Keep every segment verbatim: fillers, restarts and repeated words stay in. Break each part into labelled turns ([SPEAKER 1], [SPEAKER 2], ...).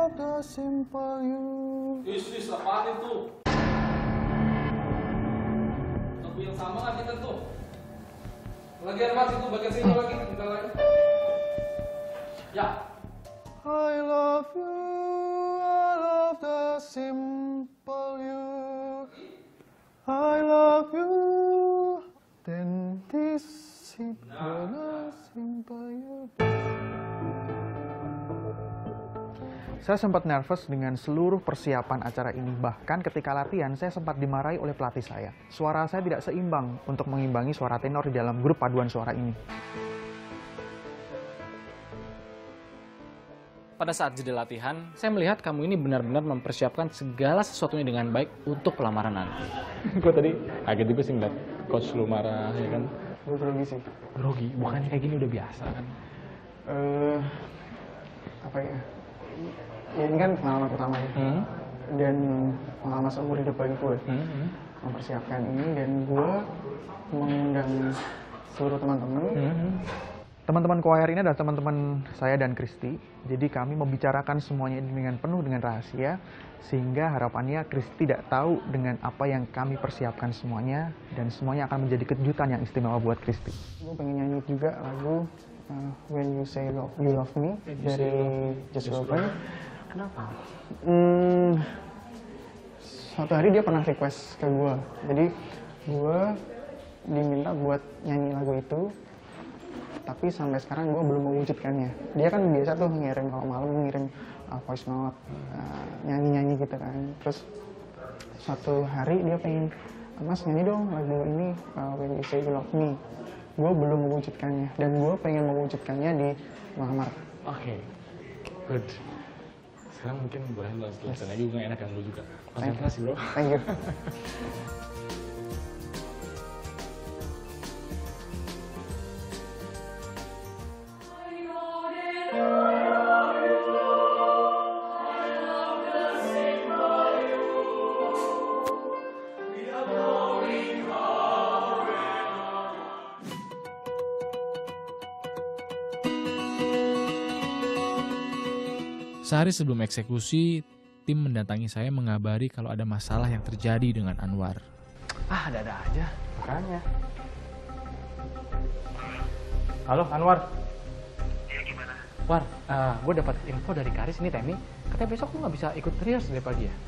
[SPEAKER 1] love the simple you.
[SPEAKER 2] Is, is, apaan itu? Lagu yang sama nggak kita tuh? Bagian mas itu, bagian sini lagi, kita lagi. Ya.
[SPEAKER 1] I love you, I love the simple you. I love you, then this simple, simple you. Saya sempat nervous dengan seluruh persiapan acara ini. Bahkan ketika latihan, saya sempat dimarahi oleh pelatih saya. Suara saya tidak seimbang untuk mengimbangi suara tenor di dalam grup paduan suara ini.
[SPEAKER 3] Pada saat jeda latihan, saya melihat kamu ini benar-benar mempersiapkan segala sesuatunya dengan baik untuk pelamaran nanti.
[SPEAKER 4] Gue tadi kaget juga sih ngeliat coach lu marah, ya kan?
[SPEAKER 1] Gue grogi sih.
[SPEAKER 4] Grogi? Bukannya kayak gini udah biasa kan?
[SPEAKER 1] Eh, uh, apa ya? Ya ini kan pengalaman pertama ya. Hmm? Dan pengalaman seumur hidup bagi gue. Hmm? Mempersiapkan ini dan gue mengundang seluruh teman-teman. Hmm? Teman-teman choir ini adalah teman-teman saya dan Kristi. Jadi kami membicarakan semuanya dengan penuh dengan rahasia, sehingga harapannya Kristi tidak tahu dengan apa yang kami persiapkan semuanya, dan semuanya akan menjadi kejutan yang istimewa buat Kristi. Gue pengen nyanyi juga lagu uh, When You Say Love, You Love Me dari Just Robin. Kenapa? Hmm, suatu hari dia pernah request ke gue, jadi gue diminta buat nyanyi lagu itu. Tapi sampai sekarang gue belum mewujudkannya. Dia kan biasa tuh ngirim kalau malam ngirim uh, voice note, uh, nyanyi-nyanyi gitu kan. Terus suatu hari dia pengen, Mas nyanyi dong lagu ini uh, When You Say You Love Me. Gue belum mewujudkannya dan gue pengen mewujudkannya di Mahamar.
[SPEAKER 4] Oke, okay. Good. Sekarang mungkin boleh lo jelasin aja, gue enak yang lu juga. Konsentrasi bro.
[SPEAKER 1] Thank you.
[SPEAKER 3] Sehari sebelum eksekusi, tim mendatangi saya mengabari kalau ada masalah yang terjadi dengan Anwar.
[SPEAKER 1] Ah, ada-ada aja. Makanya. Halo, Anwar.
[SPEAKER 5] Ya, gimana?
[SPEAKER 1] War, uh, gue dapat info dari Karis ini, Temi. Katanya besok lu nggak bisa ikut trias dari pagi ya?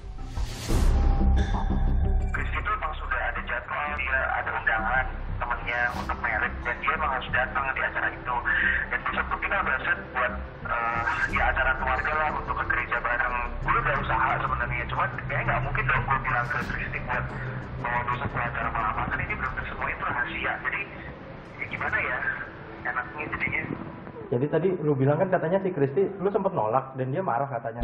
[SPEAKER 5] Chris itu emang sudah ada jadwal, dia ada undangan temennya untuk merit, dan dia emang harus datang di acara itu. Dan besok tuh kita udah set buat uh, ya acara keluarga lah untuk ke gereja bareng. Gue udah usaha sebenarnya, cuman kayaknya nggak mungkin dong gue bilang ke Kristi buat bawa besok ke acara malam-malam. Ini belum semua itu rahasia, jadi ya gimana ya enaknya jadinya.
[SPEAKER 6] Jadi tadi lu bilang kan katanya si Kristi, lu sempet nolak dan dia marah katanya.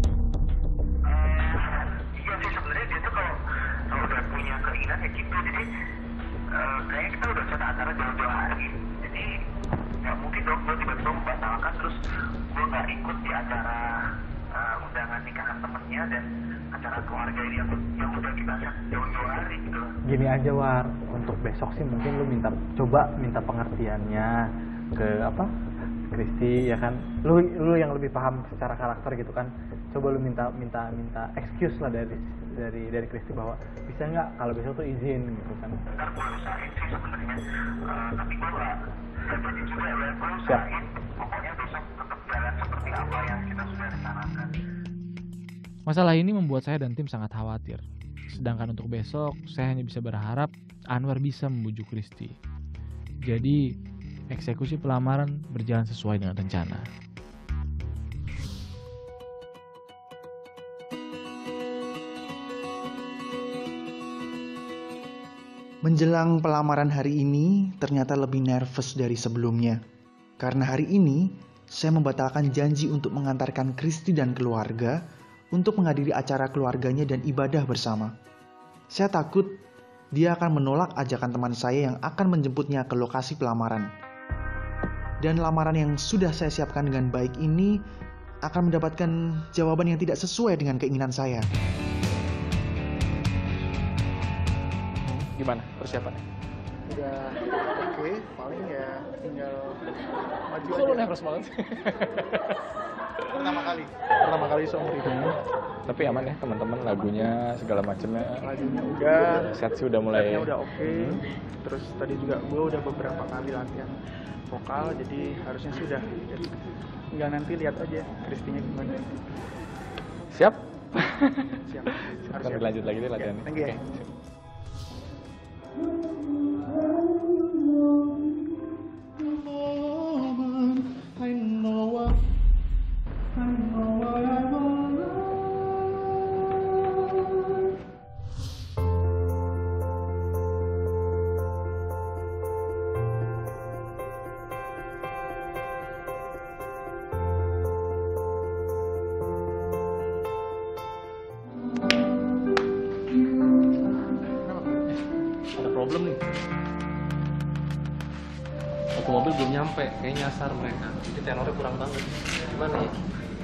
[SPEAKER 5] Uh, iya sih sebenarnya dia tuh kalau kalau udah punya keinginan ya gitu. Jadi uh, kayaknya kita udah set acara jauh-jauh hari. Jadi nggak mungkin dong gue tiba-tiba membatalkan terus gue nggak ikut di acara uh, undangan nikahan temennya dan acara keluarga ini yang, yang udah kita set jauh-jauh hari gitu.
[SPEAKER 6] Gini aja War, untuk besok sih mungkin lu minta coba minta pengertiannya ke apa? Kristi ya kan, lu lu yang lebih paham secara karakter gitu kan, coba lu minta minta minta excuse lah dari dari dari Kristi bahwa bisa nggak kalau besok tuh izin gitu kan.
[SPEAKER 5] Ntar gue usahain sih sebenarnya, uh, tapi gue nggak nggak jadi juga ya, gue usahain pokoknya besok tetap jalan seperti apa yang kita sudah rencanakan.
[SPEAKER 3] Masalah ini membuat saya dan tim sangat khawatir. Sedangkan untuk besok, saya hanya bisa berharap Anwar bisa membujuk Kristi. Jadi, eksekusi pelamaran berjalan sesuai dengan rencana.
[SPEAKER 7] Menjelang pelamaran hari ini, ternyata lebih nervous dari sebelumnya. Karena hari ini, saya membatalkan janji untuk mengantarkan Kristi dan keluarga untuk menghadiri acara keluarganya dan ibadah bersama. Saya takut dia akan menolak ajakan teman saya yang akan menjemputnya ke lokasi pelamaran. Dan lamaran yang sudah saya siapkan dengan baik ini akan mendapatkan jawaban yang tidak sesuai dengan keinginan saya.
[SPEAKER 4] Gimana persiapannya?
[SPEAKER 1] Udah oke, okay. Paling ya tinggal maju
[SPEAKER 4] Kok
[SPEAKER 1] aja.
[SPEAKER 4] lu nervous banget?
[SPEAKER 1] pertama kali. Pertama kali seumur hidup.
[SPEAKER 4] Tapi aman ya teman-teman, lagunya segala macamnya.
[SPEAKER 1] Lagunya udah,
[SPEAKER 4] set sih udah mulai.
[SPEAKER 1] setnya udah oke. Terus tadi juga gue udah beberapa kali latihan vokal, jadi harusnya sudah. Jadi tinggal nanti lihat aja Kristinya gimana.
[SPEAKER 4] Siap?
[SPEAKER 1] Siap. Harus
[SPEAKER 4] Kita
[SPEAKER 1] siap.
[SPEAKER 4] lanjut lagi deh latihannya.
[SPEAKER 1] Thank you.
[SPEAKER 4] Oke, siap.
[SPEAKER 2] Ada problem nih. Satu mobil belum nyampe, kayaknya nyasar mereka. Jadi tenornya kurang banget. Gimana ya?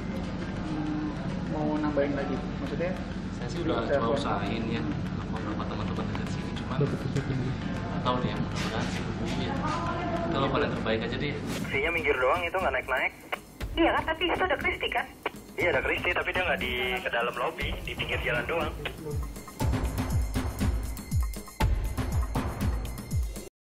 [SPEAKER 1] Mau nambahin lagi, maksudnya?
[SPEAKER 2] Saya sih udah
[SPEAKER 1] Saya
[SPEAKER 2] coba
[SPEAKER 1] buat-
[SPEAKER 2] usahain ya, sama beberapa teman-teman dekat sini. Cuman nggak tahu nih yang mudah-mudahan sih hubungin. Kalau paling terbaik aja deh.
[SPEAKER 5] Kristinya minggir doang itu nggak naik-naik.
[SPEAKER 8] Iya kan, tapi itu ada Kristi kan?
[SPEAKER 5] Iya ada Kristi tapi dia nggak di ke dalam lobi, di pinggir jalan doang.